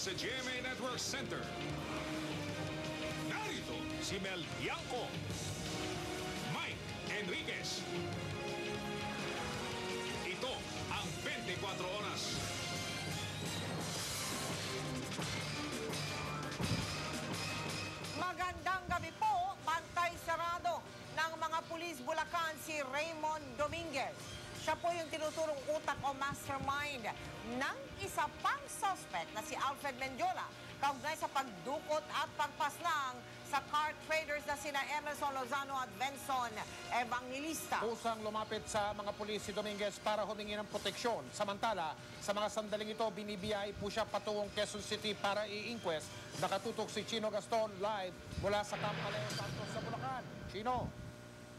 sa GMA Network Center. Narito si Mel Bianco, Mike Enriquez. Ito ang 24 Oras. Magandang gabi po, bantay sarado ng mga pulis Bulacan si Raymond Dominguez. Siya po yung tinuturong utak o mastermind ng isa pang suspect na si Alfred Mendiola kaugnay sa pagdukot at pagpaslang sa car traders na sina Emerson Lozano at Benson Evangelista. Kusang lumapit sa mga pulis si Dominguez para humingi ng proteksyon. Samantala, sa mga sandaling ito, binibiyay po siya patungong Quezon City para i-inquest. Nakatutok si Chino Gaston live mula sa Camp Aleo Santos sa Bulacan. Chino.